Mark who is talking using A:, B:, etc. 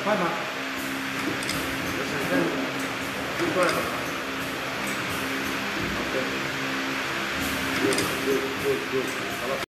A: 快吗？
B: 我想看一段。OK，好了。